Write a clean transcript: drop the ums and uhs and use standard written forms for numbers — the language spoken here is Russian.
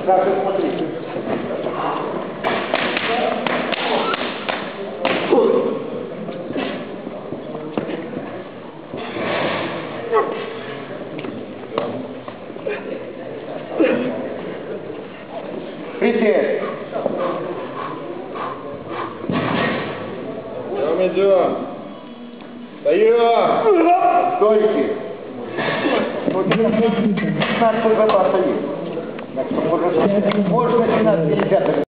Даже смотрите. Присесть. Идем. Встаем. Стойте. Надо только стоит. Можно начинать, нельзя.